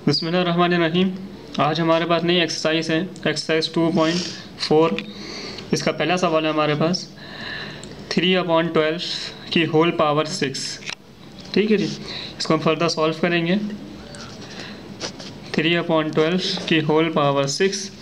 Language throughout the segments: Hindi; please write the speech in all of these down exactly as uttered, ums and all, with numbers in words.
बिस्मिल्लाहिर्रहमानिर्रहीम। आज हमारे पास नई एक्सरसाइज है, एक्सरसाइज टू पॉइंट फोर। इसका पहला सवाल है हमारे पास थ्री अपॉन ट्वेल्व की होल पावर सिक्स। ठीक है जी, इसको हम फर्दर सॉल्व करेंगे। थ्री अपॉन ट्वेल्व की होल पावर सिक्स।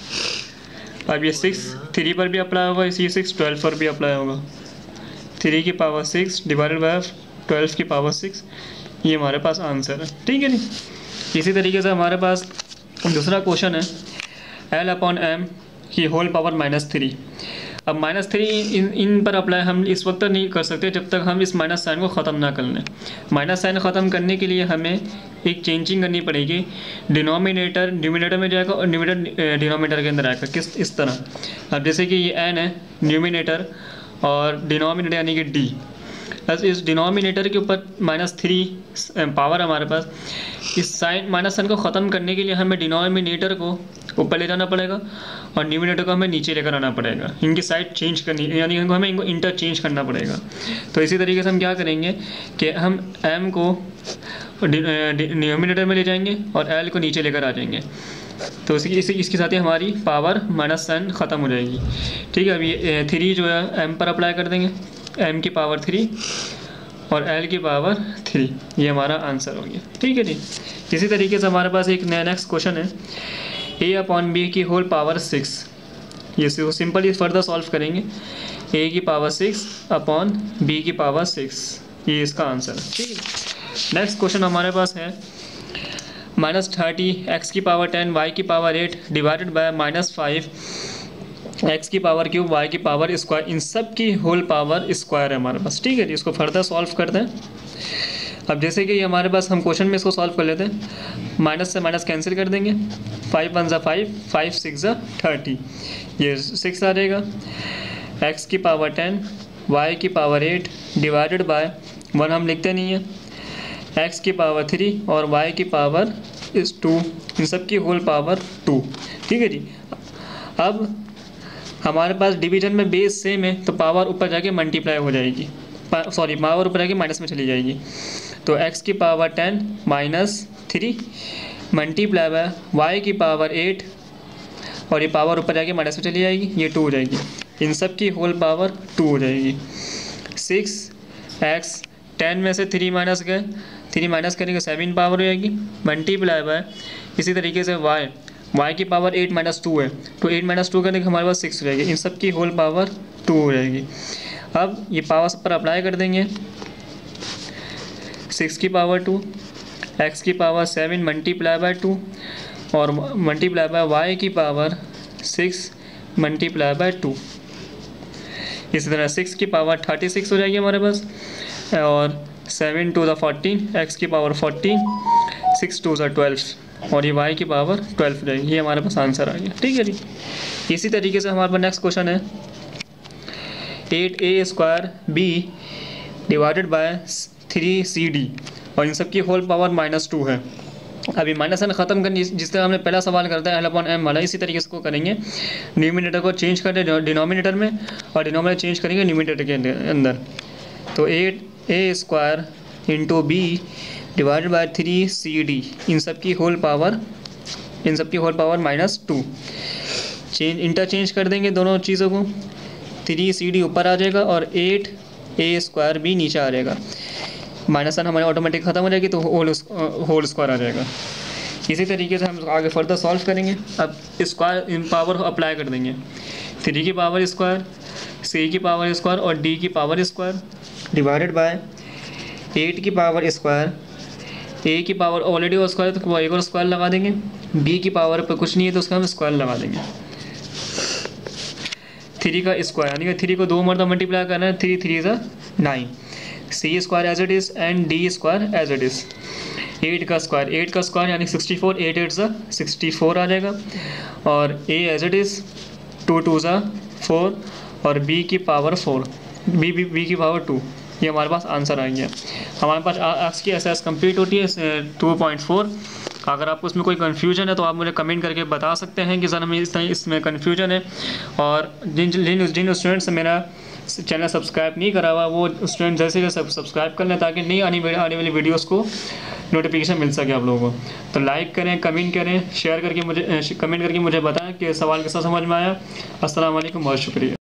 अब ये सिक्स थ्री पर भी अप्लाई होगा, इसी सिक्स ट्वेल्व पर भी अप्लाई होगा। थ्री की power six divided by twelve की पावर सिक्स, ये हमारे पास आंसर है। ठीक है जी। इसी तरीके से हमारे पास दूसरा क्वेश्चन है एल अपॉन एम की होल पावर माइनस थ्री। अब माइनस थ्री इन इन पर अप्लाई हम इस वक्त नहीं कर सकते जब तक हम इस माइनस साइन को ख़त्म ना कर लें। माइनस साइन ख़त्म करने के लिए हमें एक चेंजिंग करनी पड़ेगी। डिनोमिनेटर न्यूमिनेटर में जाएगा और न्यूमिनेटर डिनोमिनेटर के अंदर आएगा। किस इस तरह, अब जैसे कि ये एन है न्यूमिनेटर और डिनोमिनेटर यानी कि डी। बस इस डिनोमिनेटर के ऊपर माइनस थ्री पावर हमारे पास। इस साइन माइनस साइन को ख़त्म करने के लिए हमें डिनोमिनेटर को ऊपर ले जाना पड़ेगा और न्यूमिनेटर को हमें नीचे लेकर आना पड़ेगा। इनकी साइड चेंज करनी, यानी हमें इनको इंटरचेंज करना पड़ेगा। तो इसी तरीके से हम क्या करेंगे कि हम एम को न्यूमिनेटर में ले जाएंगे और एल को नीचे लेकर आ जाएंगे। तो इसी इसी इसके साथ ही हमारी पावर माइनस साइन ख़त्म हो जाएगी। ठीक है, अभी थ्री जो है एम पर अप्लाई कर देंगे, एम की पावर थ्री और एल की पावर थ्री, ये हमारा आंसर हो गया। ठीक है जी। इसी तरीके से हमारे पास एक नया नेक्स्ट क्वेश्चन है ए अपॉन बी की होल पावर सिक्स। ये सिंपली फर्दर सॉल्व करेंगे। ए की पावर सिक्स अपॉन बी की पावर सिक्स, ये इसका आंसर है। ठीक है। नेक्स्ट क्वेश्चन हमारे पास है माइनस थर्टी एक्स की पावर टेन वाई की power eight divided by minus five X की पावर क्यूब वाई की पावर स्क्वायर। इन सब की होल पावर स्क्वायर है हमारे पास। ठीक है जी, इसको फर्दर सॉल्व करते हैं। अब जैसे कि हमारे पास हम क्वेश्चन में इसको सॉल्व कर लेते हैं। माइनस से माइनस कैंसिल कर देंगे, फाइव वन ज़ा फाइव, फाइव सिक्स ज़ा थर्टी, ये सिक्स आ जाएगा। एक्स की पावर टेन वाई की power eight divided by one हम लिखते नहीं है, एक्स की पावर थ्री और वाई की पावर इस टू, इन सब की होल पावर टू। ठीक है जी। अब हमारे पास डिवीजन में बेस सेम है तो पावर ऊपर जाके मल्टीप्लाई हो जाएगी, सॉरी पावर ऊपर जाके माइनस में चली जाएगी। तो x की power ten minus three multiply by Y की पावर एट और ये पावर ऊपर जाके माइनस में चली जाएगी, ये टू हो जाएगी। इन सब की होल पावर टू हो जाएगी। सिक्स एक्स टेन में से थ्री माइनस गए, थ्री माइनस करेंगे सेवन पावर हो जाएगी मल्टीप्लाई बाय इसी तरीके से y y की पावर एट माइनस टू है तो एट माइनस टू करने के हमारे पास सिक्स हो जाएगी। इन सब की होल पावर टू हो जाएगी। अब ये पावर सब पर अप्लाई कर देंगे। सिक्स की पावर टू एक्स की power seven multiply by two और मल्टीप्लाई बाय वाई की power six multiply by two. इसी तरह सिक्स की पावर थर्टी सिक्स हो जाएगी हमारे पास और सेवन टू ज़ा फोर्टीन, एक्स की पावर फोर्टीन, सिक्स टू ज़ा ट्वेल्व और ये y की पावर ट्वेल्व रहेगी। ये हमारे पास आंसर आ गया। ठीक है जी। इसी तरीके से हमारे पास नेक्स्ट क्वेश्चन है eight A square B divided by three C D और इन सब की होल पावर माइनस टू है। अभी माइनस साइन ख़त्म करनी, जिस तरह हमने पहला सवाल करता है एल अपॉन एम वाला, इसी तरीके से को करेंगे। न्यूमिनेटर को चेंज कर दें डिनोमिनेटर में और डिनोमिनेटर चेंज करेंगे न्यूमिनेटर के अंदर। तो eight A square into B divided by three C D, इन सब की होल पावर इन सब की whole power minus two. Change interchange कर देंगे दोनों चीज़ों को। थ्री सी डी ऊपर आ जाएगा और एट ए स्क्वायर बी नीचे आ जाएगा। माइनस साइन हमारे ऑटोमेटिक ख़त्म हो जाएगी तो होल होल स्क्वायर आ जाएगा। इसी तरीके से हम आगे फर्दर सॉल्व करेंगे। अब स्क्वायर इन पावर अप्लाई कर देंगे। थ्री की पावर स्क्वायर, सी की पावर स्क्वायर और डी की power square divided by eight की पावर स्क्वायर, ए की पावर ऑलरेडी वो स्क्वायर तो एक और स्क्वायर लगा देंगे, बी की पावर पर कुछ नहीं है तो उसका हम स्क्वायर लगा देंगे। थ्री का स्क्वायर यानी कि थ्री को दो मरतबा मल्टीप्लाई करना है, थ्री थ्री ज़ा nine, C square as it is and D square as it is. Eight का स्क्वायर, एट का स्क्वायर यानी सिक्सटी फोर, एट एट ज़ा सिक्सटी फोर आ जाएगा और A as it is two two ज़ा फोर और बी की power four, B B B की पावर टू। ये हमारे पास आंसर आ गया। हमारे पास आज की एक्सरसाइज कंप्लीट होती है टू पॉइंट फोर। अगर आपको इसमें कोई कन्फ्यूजन है तो आप मुझे कमेंट करके बता सकते हैं कि सर हमें इस तरह इसमें कन्फ्यूजन है। और जिन जिन जिन स्टूडेंट्स से मेरा चैनल सब्सक्राइब नहीं करा हुआ वो स्टूडेंट जैसे जैसे सब्सक्राइब कर लें ताकि नई आने आने वाली वीडियोस को नोटिफिकेशन मिल सके आप लोगों को। तो लाइक करें, कमेंट करें, शेयर करके मुझे कमेंट करके मुझे बताएं कि सवाल कैसा समझ में आया। अस्सलाम वालेकुम, बहुत शुक्रिया।